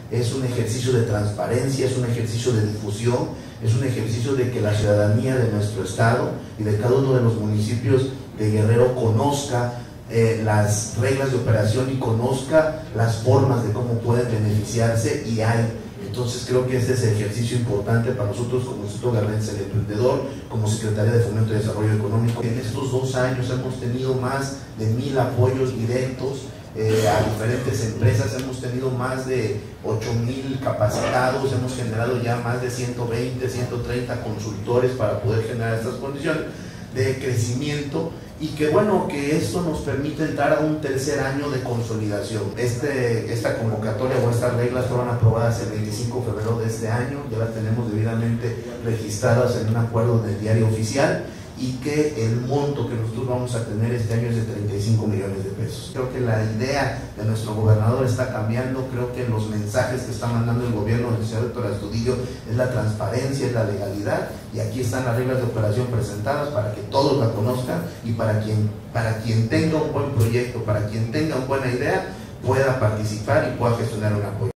es un ejercicio de transparencia, es un ejercicio de difusión, es un ejercicio de que la ciudadanía de nuestro estado y de cada uno de los municipios de Guerrero conozca las reglas de operación y conozca las formas de cómo pueden beneficiarse, y hay. Entonces creo que este es el ejercicio importante para nosotros como Instituto Guerrerense del Emprendedor, como Secretaría de Fomento y Desarrollo Económico. En estos 2 años hemos tenido más de 1000 apoyos directos a diferentes empresas, hemos tenido más de 8000 capacitados, hemos generado ya más de 120, 130 consultores para poder generar estas condiciones de crecimiento, y que bueno, que esto nos permite entrar a un tercer año de consolidación. Esta convocatoria o estas reglas fueron aprobadas el 25 de febrero de este año, ya las tenemos debidamente registradas en un acuerdo del diario oficial, y que el monto que nosotros vamos a tener este año es de 35 millones de pesos. Creo que la idea de nuestro gobernador está cambiando, creo que los mensajes que está mandando el gobierno del señor Héctor Astudillo es la transparencia, es la legalidad, y aquí están las reglas de operación presentadas para que todos la conozcan, y para quien tenga un buen proyecto, para quien tenga una buena idea, pueda participar y pueda gestionar un apoyo.